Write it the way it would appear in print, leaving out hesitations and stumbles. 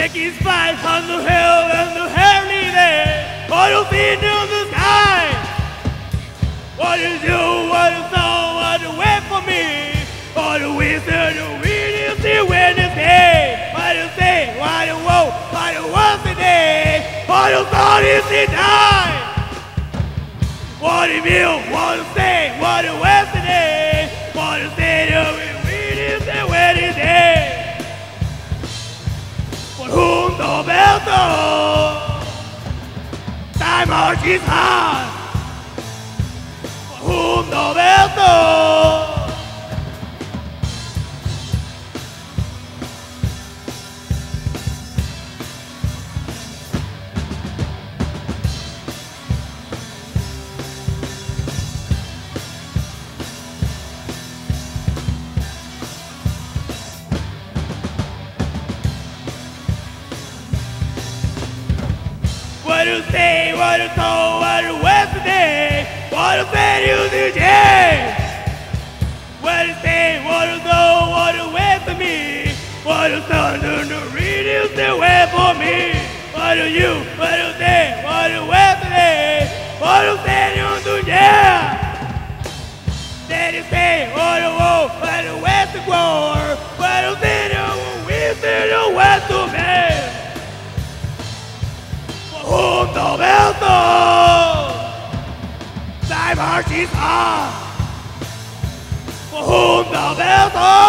making spies on the hill and the heavenly day. What you see in the sky? What you do, what you saw, what you wait for me? What you whisper, you really see when you say. What you say, what you want, what you want today. What you thought is the time. What you feel, what you say, what you want today. What you say, you really see when you say. For whom the bell tolls, time marches on. For whom the bell tolls. What you say, what you told, what you went today. What you said you today. What you say, what you know, what you wait for me. What you said, no read you still wait for me. What do you say, what you went today. What you said you today. Then you say, what you want, what you went to grow. What you said you went to me. Whom the bell tolls, time marches on. For whom the bell tolls.